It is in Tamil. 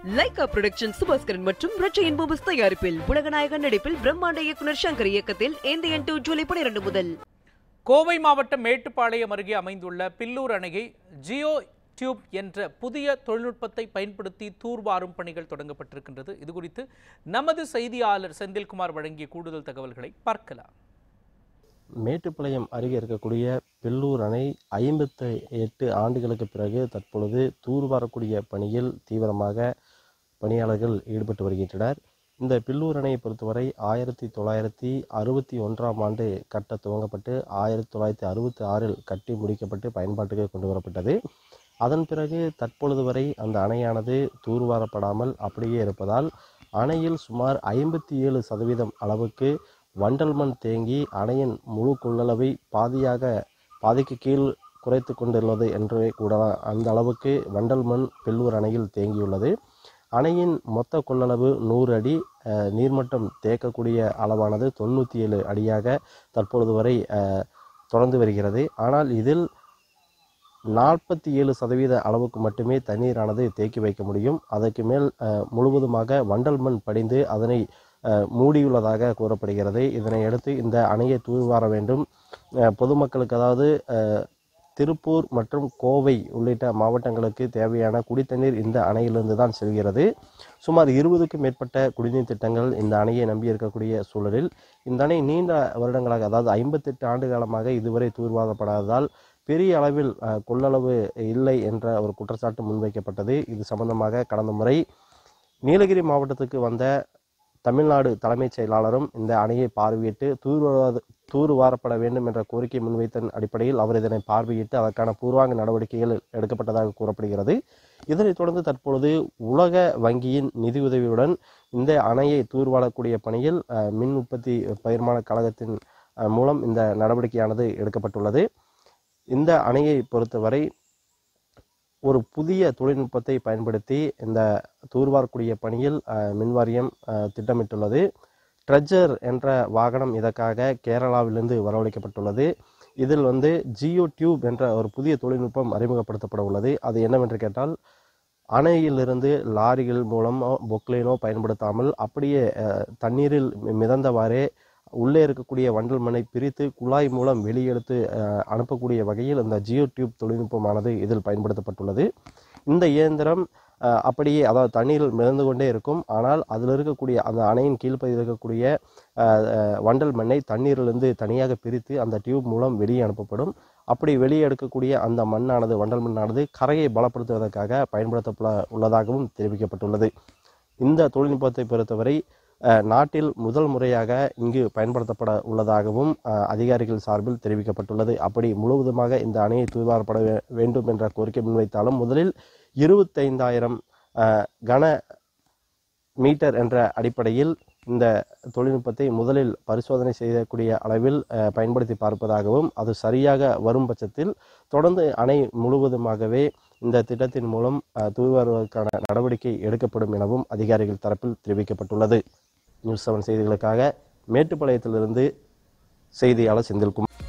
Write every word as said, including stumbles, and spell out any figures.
லைகா புரொடக்ஷன் சுபாஸ்கரன் மற்றும் ரச்சையின் பூபஸ் தயாரிப்பில் உலகநாயகன் நடிப்பில் பிரம்மாண்ட இயக்குனர் சங்கர் இயக்கத்தில் ஏந்தியன் டூ ஜூலை பனிரெண்டு முதல். கோவை மாவட்டம் மேட்டுப்பாளையம் அருகே அமைந்துள்ள பில்லூர் அணையை ஜியோ டியூப் என்ற புதிய தொழில்நுட்பத்தை பயன்படுத்தி தூர்வாரும் பணிகள் தொடங்கப்பட்டிருக்கின்றது. இதுகுறித்து நமது செய்தியாளர் செந்தில்குமார் வழங்கிய கூடுதல் தகவல்களை பார்க்கலாம். மேட்டுப்பாளையம் அருகே இருக்கக்கூடிய பில்லூர் அணை ஐம்பத்தி எட்டு ஆண்டுகளுக்கு பிறகு தற்பொழுது தூர்வாரக்கூடிய பணியில் தீவிரமாக பணியாளர்கள் ஈடுபட்டு வருகின்றனர். இந்த பில்லூர் அணையை பொறுத்தவரை ஆயிரத்தி தொள்ளாயிரத்தி அறுபத்தி ஒன்றாம் ஆண்டு கட்ட துவங்கப்பட்டு ஆயிரத்தி தொள்ளாயிரத்தி அறுபத்தி ஆறில் கட்டி முடிக்கப்பட்டு பயன்பாட்டுக்கு கொண்டு வரப்பட்டது. அதன் பிறகு தற்பொழுது வரை அந்த அணையானது தூர்வாரப்படாமல் அப்படியே இருப்பதால் அணையில் சுமார் ஐம்பத்தி ஏழு சதவீதம் அளவுக்கு வண்டல் மண் தேங்கி அணையின் முழு கொள்ளளவை பாதியாக பாதிக்கு கீழ் குறைத்து கொண்டுள்ளது என்றே கூட அந்த அளவுக்கு வண்டல் மண் பில்லூர் அணையில் தேங்கியுள்ளது. அணையின் மொத்த கொள்ளளவு நூறு அடி, நீர்மட்டம் தேக்கக்கூடிய அளவானது தொண்ணூற்றி ஏழு அடியாக தற்பொழுது வரை தொடர்ந்து வருகிறது. ஆனால் இதில் நாற்பத்தி ஏழு சதவீத அளவுக்கு மட்டுமே தண்ணீரானது தேக்கி வைக்க முடியும். அதற்கு மேல் முழுவதுமாக வண்டல் மண் படிந்து அதனை மூடியுள்ளதாக கூறப்படுகிறது. இதனை அடுத்து இந்த அணையை தூர்வார வேண்டும். பொதுமக்களுக்கு அதாவது திருப்பூர் மற்றும் கோவை உள்ளிட்ட மாவட்டங்களுக்கு தேவையான குடித்தண்ணீர் இந்த அணையிலிருந்து தான் செல்கிறது. சுமார் இருபதுக்கும் மேற்பட்ட குடிநீர் திட்டங்கள் இந்த அணையை நம்பி இருக்கக்கூடிய சூழலில் இந்த அணை நீண்ட வருடங்களாக அதாவது ஐம்பத்தெட்டு ஆண்டு காலமாக இதுவரை தூர்வாரப்படாததால் பெரிய அளவில் கொள்ளளவு இல்லை என்ற ஒரு குற்றச்சாட்டு முன்வைக்கப்பட்டது. இது சம்பந்தமாக கடந்த முறை நீலகிரி மாவட்டத்துக்கு வந்த தமிழ்நாடு தலைமைச் செயலாளரும் இந்த அணையை பார்வையிட்டு தூர்வார தூர்வாரப்பட வேண்டும் என்ற கோரிக்கை முன்வைத்த அடிப்படையில் அவர் இதனை பார்வையிட்டு அதற்கான பூர்வாங்க நடவடிக்கைகள் எடுக்கப்பட்டதாக கூறப்படுகிறது. இதனைத் தொடர்ந்து தற்பொழுது உலக வங்கியின் நிதியுதவியுடன் இந்த அணையை தூர்வாரக்கூடிய பணியில் மின் உற்பத்தி பகிர்மான கழகத்தின் மூலம் இந்த நடவடிக்கையானது எடுக்கப்பட்டுள்ளது. இந்த அணையை பொறுத்தவரை ஒரு புதிய தொழில்நுட்பத்தை பயன்படுத்தி இந்த தூர்வாரக்கூடிய பணியில் மின்வாரியம் திட்டமிட்டுள்ளது. ட்ரெஜர் என்ற வாகனம் இதற்காக கேரளாவிலிருந்து வரவழைக்கப்பட்டுள்ளது. இதில் வந்து ஜியோ டியூப் என்ற ஒரு புதிய தொழில்நுட்பம் அறிமுகப்படுத்தப்பட உள்ளது. அது என்னவென்று கேட்டால் அணையிலிருந்து லாரிகள் மூலமோ பொக்லைனோ பயன்படுத்தாமல் அப்படியே தண்ணீரில் மிதந்தவாறே உள்ளே இருக்கக்கூடிய வண்டல் மண்ணை பிரித்து குழாய் மூலம் வெளியெடுத்து அனுப்பக்கூடிய வகையில் இந்த ஜியோ டியூப் தொழில்நுட்பமானது இதில் பயன்படுத்தப்பட்டுள்ளது. இந்த இயந்திரம் அப்படியே அதாவது தண்ணீரில் மிதந்து கொண்டே இருக்கும். ஆனால் அதில் இருக்கக்கூடிய அந்த அணையின் கீழ்ப்பகுதியில் இருக்கக்கூடிய வண்டல் மண்ணை தண்ணீரிலிருந்து தனியாக பிரித்து அந்த டியூப் மூலம் வெளியே அனுப்பப்படும். அப்படி வெளியே எடுக்கக்கூடிய அந்த மண்ணானது வண்டல் மண்ணானது கரையை பலப்படுத்துவதற்காக பயன்படுத்தப்பட உள்ளதாகவும் தெரிவிக்கப்பட்டுள்ளது. இந்த தொழில்நுட்பத்தை பொறுத்தவரை நாட்டில் முதல் முறையாக இங்கு பயன்படுத்தப்பட உள்ளதாகவும் அதிகாரிகள் சார்பில் தெரிவிக்கப்பட்டுள்ளது. அப்படி முழுவதுமாக இந்த அணையை தூர்வாரப்பட வேண்டும் என்ற கோரிக்கை முன்வைத்தாலும் முதலில் இருபத்தைந்தாயிரம் கன மீட்டர் என்ற அடிப்படையில் இந்த தொழில்நுட்பத்தை முதலில் பரிசோதனை செய்யக்கூடிய அளவில் பயன்படுத்தி பார்ப்பதாகவும் அது சரியாக வரும் பட்சத்தில் தொடர்ந்து அணை முழுவதுமாகவே இந்த திட்டத்தின் மூலம் தூர்வாருவதற்கான நடவடிக்கை எடுக்கப்படும் எனவும் அதிகாரிகள் தரப்பில் தெரிவிக்கப்பட்டுள்ளது. நியூஸ் செவன் செய்திகளுக்காக மேட்டுப்பாளையத்திலிருந்து செய்தியாளர் செந்தில்குமார்.